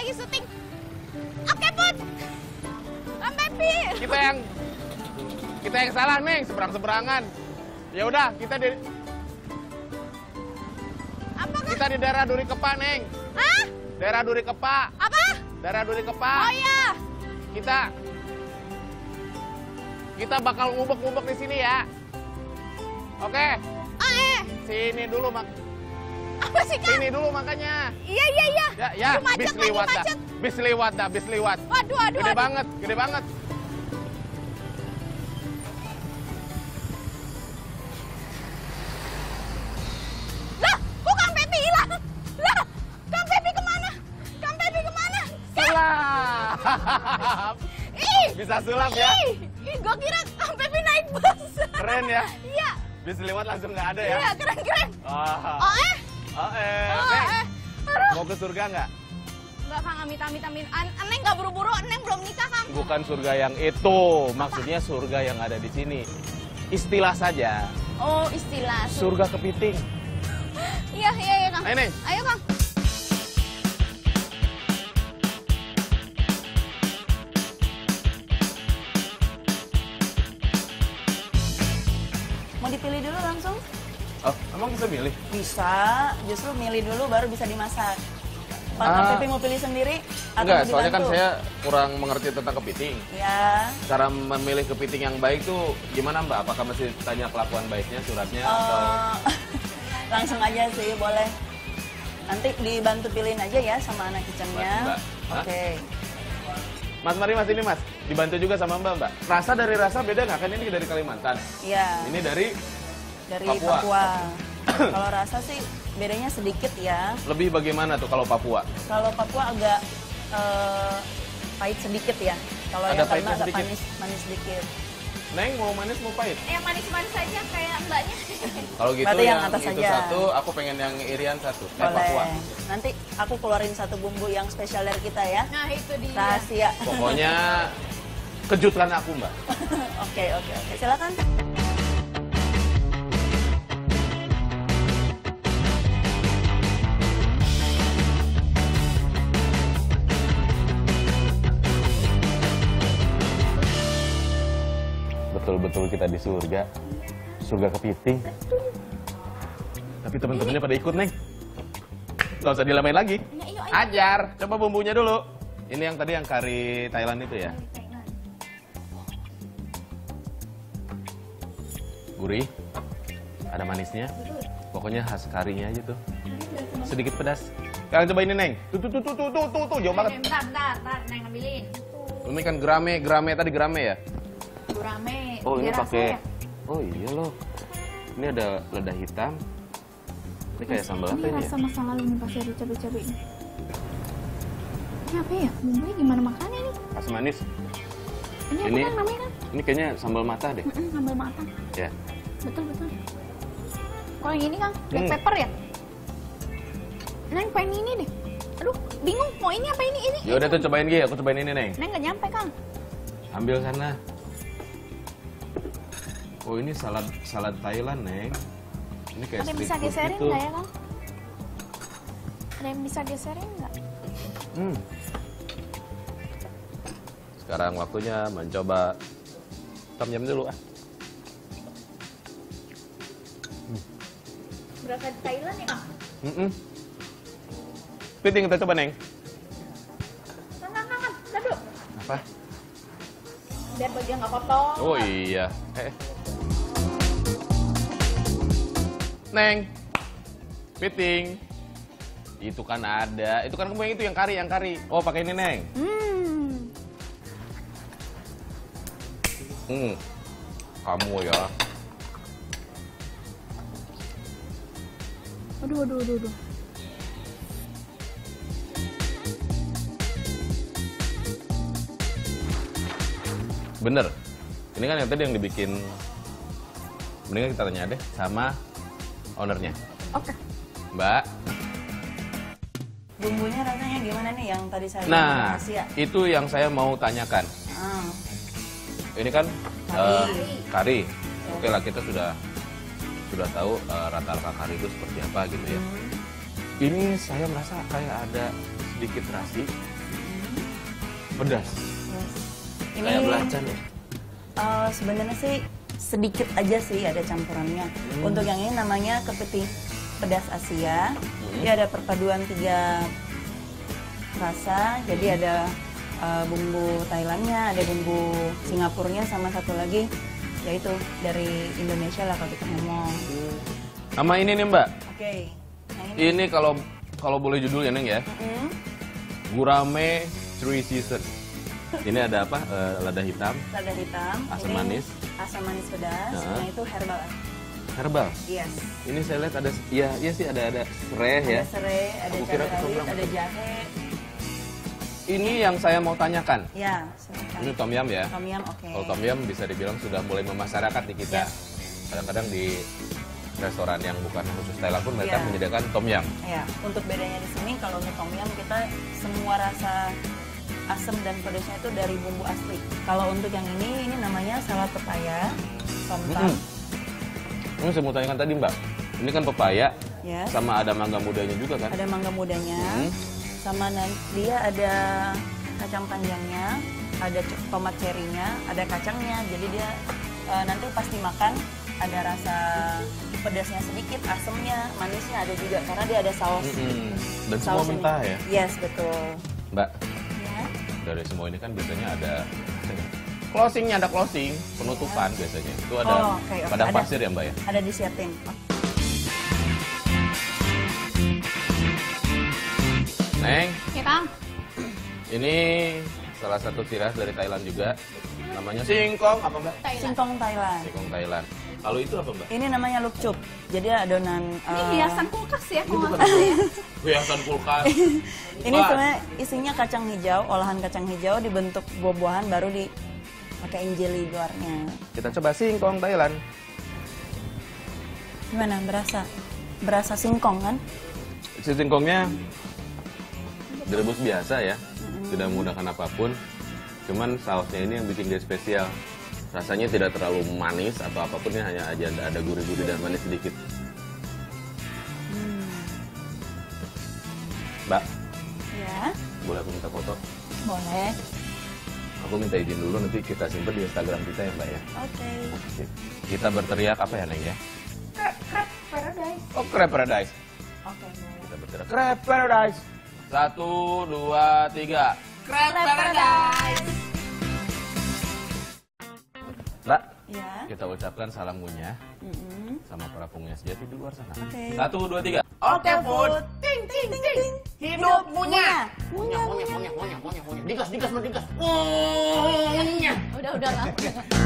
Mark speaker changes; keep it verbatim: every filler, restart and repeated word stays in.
Speaker 1: lagi syuting. Oke, Put. Bang Pepi.
Speaker 2: Kita yang kita yang salah, Neng, seberang-seberangan. Ya udah, kita di
Speaker 1: Apa kan?
Speaker 2: kita di daerah Duri Kepa, Neng.
Speaker 1: Hah?
Speaker 2: Daerah Duri Kepa.
Speaker 1: Apa?
Speaker 2: Daerah Duri Kepa.
Speaker 1: Oh iya.
Speaker 2: Kita kita bakal ngubek-ngubek di sini ya. Oke.
Speaker 1: Oh, eh.
Speaker 2: Sini dulu, Mak.
Speaker 1: Apa sih, Kang?
Speaker 2: Sini dulu makanya.
Speaker 1: Iya, iya, iya.
Speaker 2: Ya, ya,
Speaker 1: Aduh, macet
Speaker 2: bis
Speaker 1: lagi,
Speaker 2: lewat dah.
Speaker 1: macet.
Speaker 2: Bis lewat dah, bis lewat.
Speaker 1: Waduh, aduh,
Speaker 2: Gede
Speaker 1: aduh.
Speaker 2: banget, gede banget.
Speaker 1: Lah, kok Kang Pepi hilang? Lah, Kang Pepi kemana? Kang Pepi kemana?
Speaker 2: Sulap.
Speaker 1: Ih,
Speaker 2: Bisa sulap ya.
Speaker 1: ih, ih, gua kira Kang Pepi naik bus.
Speaker 2: Keren ya.
Speaker 1: Iya,
Speaker 2: Bis lewat langsung nggak ada ya.
Speaker 1: iya, keren, keren.
Speaker 2: Ah.
Speaker 1: Oh, eh.
Speaker 2: Oh, eh.
Speaker 1: Oh,
Speaker 2: Neng,
Speaker 1: eh. Aduh.
Speaker 2: mau ke surga nggak?
Speaker 1: Enggak, Kang, amit, amit, amit. An Neng nggak buru-buru, Neng belum nikah, Kang.
Speaker 2: Bukan surga yang itu, maksudnya surga yang ada di sini. Istilah saja,
Speaker 1: Oh, istilah. Sur
Speaker 2: surga kepiting.
Speaker 1: Iya, iya, iya, Kang.
Speaker 2: Ayo, Neng.
Speaker 1: Ayo, Kang.
Speaker 3: Mau dipilih dulu langsung?
Speaker 2: Oh, emang bisa milih?
Speaker 3: Bisa, justru milih dulu baru bisa dimasak. Pak
Speaker 2: Ah.
Speaker 3: Pepi mau pilih sendiri atau
Speaker 2: Enggak,
Speaker 3: mau
Speaker 2: soalnya kan
Speaker 3: dibantu?
Speaker 2: saya kurang mengerti tentang kepiting.
Speaker 3: Ya,
Speaker 2: Cara memilih kepiting yang baik tuh gimana, Mbak? Apakah mesti tanya kelakuan baiknya, suratnya, atau...
Speaker 3: eh, langsung aja sih boleh. Nanti dibantu pilihin aja ya sama anak kitchennya.
Speaker 2: Mbak. Hah?
Speaker 3: Oke.
Speaker 2: Mas, mari Mas, ini Mas. Dibantu juga sama Mbak, Mbak. Rasa dari rasa beda nggak? Kan ini dari Kalimantan.
Speaker 3: Iya.
Speaker 2: Ini dari
Speaker 3: Dari
Speaker 2: Papua.
Speaker 3: Papua. Kalau rasa sih bedanya sedikit ya.
Speaker 2: lebih bagaimana tuh kalau Papua?
Speaker 3: Kalau Papua agak eh, pahit sedikit ya. Kalau
Speaker 2: Ada
Speaker 3: yang
Speaker 2: pahitnya
Speaker 3: Kalima agak
Speaker 2: sedikit?
Speaker 3: manis, manis sedikit.
Speaker 2: Neng, mau manis mau pahit?
Speaker 1: Yang manis-manis aja kayak mbaknya.
Speaker 2: Kalau gitu
Speaker 3: Berarti yang
Speaker 2: yang,
Speaker 3: atas
Speaker 2: itu
Speaker 3: aja.
Speaker 2: satu, aku pengen yang irian satu. Eh, Papua.
Speaker 3: Boleh. Nanti aku keluarin satu bumbu yang spesial dari kita ya.
Speaker 1: Nah, itu dia.
Speaker 3: Rahasia.
Speaker 2: Pokoknya kejutkan aku, Mbak.
Speaker 3: Oke, oke, oke. Silakan.
Speaker 2: Betul-betul kita di surga. Surga kepiting. Tapi teman-temannya pada ikut, Neng. Gak usah dilamain lagi.
Speaker 1: Ya, yuk, ayo.
Speaker 2: Ajar. Coba bumbunya dulu. Ini yang tadi yang kari Thailand itu ya. Gurih. Ada manisnya. Pokoknya khas karinya aja tuh. Sedikit pedas. Kalian coba ini, Neng. Tuh, tuh, tuh, tuh, tuh, tuh, tuh, tuh. Jauh banget.
Speaker 1: Bentar, bentar, bentar. Neng ambilin.
Speaker 2: Ini kan gerame, gerame tadi gerame ya?
Speaker 1: Gurame.
Speaker 2: Oh, ini
Speaker 1: biar
Speaker 2: pakai.
Speaker 1: rasanya.
Speaker 2: Oh iya loh. Ini ada lada hitam. Ini kayak sambal apa
Speaker 1: Ini
Speaker 2: ini ya?
Speaker 1: rasa masa lalu nih pasti ada cabai-cabai ini. Ini apa ya? Bumbunya gimana makannya nih?
Speaker 2: Khas manis.
Speaker 1: Ini apa
Speaker 2: Ini-
Speaker 1: kan namanya kan?
Speaker 2: Ini kayaknya sambal mata deh.
Speaker 1: Mm-mm, sambal matang.
Speaker 2: Ya.
Speaker 1: Betul, betul. Kalau yang ini, Kang, black
Speaker 2: Hmm.
Speaker 1: pepper ya? Neng, pengen ini deh. Aduh, bingung. Mau ini apa ini? Ini.
Speaker 2: Ya udah tuh cobain Gi, aku cobain ini, Neng.
Speaker 1: Neng nggak nyampe, Kang.
Speaker 2: Ambil sana. Oh, ini salad salad Thailand, Neng. Ini kayak
Speaker 1: Ada yang
Speaker 2: street
Speaker 1: bisa
Speaker 2: food
Speaker 1: geserin
Speaker 2: gitu.
Speaker 1: nggak ya, Kang? Ada yang bisa geserin nggak?
Speaker 2: Hmm. Sekarang waktunya mencoba tam jam dulu ah.
Speaker 1: Berasa di Thailand ya, Kang?
Speaker 2: Mm-mm. Piting kita coba, Neng.
Speaker 1: Kang, Kang, Kang, Kang. Bentar dulu.
Speaker 2: Apa?
Speaker 1: Biar baju nggak kotor.
Speaker 2: Oh iya. Eh. Neng. Piting. Itu kan ada. Itu kan kamu yang itu yang kari, yang kari. Oh, pakai ini, Neng.
Speaker 1: Hmm.
Speaker 2: Hmm. Kamu ya.
Speaker 1: Aduh, aduh, aduh, aduh.
Speaker 2: Bener. Ini kan yang tadi yang dibikin. Mendingan kita tanya deh sama ownernya.
Speaker 1: Oke.
Speaker 2: Mbak.
Speaker 3: Bumbunya rasanya gimana nih yang tadi saya bilang
Speaker 2: Nah,
Speaker 3: rahasia?
Speaker 2: itu yang saya mau tanyakan.
Speaker 3: Ah,
Speaker 2: Ini kan
Speaker 3: Kari.
Speaker 2: eh, kari. Oke lah, kita sudah sudah tahu eh, rata-rata kari itu seperti apa gitu ya.
Speaker 3: hmm.
Speaker 2: Ini saya merasa kayak ada sedikit terasi, Pedas.
Speaker 3: Yes. Ini
Speaker 2: Kayak belacan ya.
Speaker 3: eh, sebenarnya sih sedikit aja sih ada campurannya.
Speaker 2: Hmm.
Speaker 3: Untuk yang ini namanya kepiting pedas Asia.
Speaker 2: Hmm.
Speaker 3: Dia ada perpaduan tiga rasa. Jadi
Speaker 2: Hmm.
Speaker 3: ada eh, bumbu Thailandnya, ada bumbu Singapurnya, sama satu lagi yaitu dari Indonesia lah kalau kita ngomong.
Speaker 2: Sama ini nih Mbak.
Speaker 3: Oke. Nah ini.
Speaker 2: Ini kalau kalau boleh judulnya Neng ya.
Speaker 3: Mm-mm.
Speaker 2: Gurame Three Season. Ini ada apa? Eh, lada hitam,
Speaker 3: Lada hitam.
Speaker 2: Asam
Speaker 3: ini
Speaker 2: manis.
Speaker 3: Asam manis pedas.
Speaker 2: Nah.
Speaker 3: Nah itu herbal.
Speaker 2: herbal.
Speaker 3: Yes.
Speaker 2: Ini saya lihat ada, iya iya sih ada ada serai ya.
Speaker 3: Ada serai, ada
Speaker 2: Aku
Speaker 3: cabai
Speaker 2: kira
Speaker 3: rawit,
Speaker 2: ketumbang.
Speaker 3: ada jahe.
Speaker 2: Ini yang saya mau tanyakan.
Speaker 3: Ya, silakan.
Speaker 2: Ini tom yum ya.
Speaker 3: Tom yum, oke.
Speaker 2: Kalau tom yum bisa dibilang sudah mulai memasyarakat di kita.
Speaker 3: Yes.
Speaker 2: Kadang-kadang di restoran yang bukan khusus Thailand pun mereka
Speaker 3: Iya.
Speaker 2: menyediakan tom yum.
Speaker 3: Ya, untuk bedanya di sini kalau untuk tom yum kita semua rasa asam dan pedasnya itu dari bumbu asli. Kalau untuk yang ini, ini namanya salad pepaya, tom tam.
Speaker 2: Mm-mm. Ini saya mau tanyakan tadi Mbak. Ini kan pepaya,
Speaker 3: Yes.
Speaker 2: sama ada mangga mudanya juga kan?
Speaker 3: Ada mangga mudanya,
Speaker 2: Hmm.
Speaker 3: sama nan- dia ada kacang panjangnya, ada c- tomat cherry-nya, ada kacangnya. Jadi dia eh, nanti pas dimakan ada rasa pedasnya sedikit, asamnya, manisnya ada juga karena dia ada saus.
Speaker 2: Mm-mm. Dan semua
Speaker 3: Saus ini.
Speaker 2: mentah ya?
Speaker 3: Yes, betul.
Speaker 2: Mbak,
Speaker 3: Ya.
Speaker 2: dari semua ini kan biasanya ada closingnya, ada closing, penutupan biasanya. Itu ada
Speaker 3: Oh, oke, oke.
Speaker 2: padang
Speaker 3: Ada.
Speaker 2: pasir ya Mbak ya?
Speaker 3: Ada disiapin.
Speaker 2: Neng,
Speaker 1: Ya Kang.
Speaker 2: ini salah satu ciri khas dari Thailand juga. Namanya singkong, apa Mbak?
Speaker 1: Thailand.
Speaker 3: Singkong Thailand.
Speaker 2: Singkong Thailand. Kalau itu apa Mbak?
Speaker 3: Ini namanya lukcup. Jadi adonan.
Speaker 1: Ini
Speaker 3: eh,
Speaker 1: hiasan kulkas ya,
Speaker 2: Ini
Speaker 1: kalau
Speaker 2: bukan
Speaker 1: nggak salah ya.
Speaker 2: hiasan kulkas.
Speaker 3: Ini
Speaker 2: Wah.
Speaker 3: sebenarnya isinya kacang hijau, olahan kacang hijau dibentuk buah-buahan baru dipakein jelly luarnya.
Speaker 2: Kita coba singkong Thailand.
Speaker 3: Gimana? Berasa? Berasa singkong kan?
Speaker 2: Si singkongnya direbus biasa ya, tidak menggunakan apapun. Cuman sausnya ini yang bikin dia spesial. Rasanya tidak terlalu manis atau apapun, ya, hanya aja ada, ada gurih-gurih dan manis sedikit. Mbak,
Speaker 3: Ya,
Speaker 2: boleh aku minta foto?
Speaker 3: boleh.
Speaker 2: Aku minta izin dulu, nanti kita simpen di Instagram kita ya Mbak ya.
Speaker 3: Oke.
Speaker 2: Oke. Kita berteriak apa ya Neng ya?
Speaker 1: Crab paradise.
Speaker 2: Oh, Crab Paradise.
Speaker 3: Oke, boleh.
Speaker 2: Kita berteriak Crab Paradise. Satu, dua, tiga.
Speaker 1: Crab paradise.
Speaker 2: Mbak,
Speaker 3: Ya.
Speaker 2: kita ucapkan salam ngunyah
Speaker 3: Mm-mm.
Speaker 2: sama para pengunyah sejati di luar sana.
Speaker 3: Oke.
Speaker 2: Satu, dua, tiga.
Speaker 3: Oke, Food. Ting, ting, ting, ting. Hidup munya.
Speaker 1: Udah, udah lah.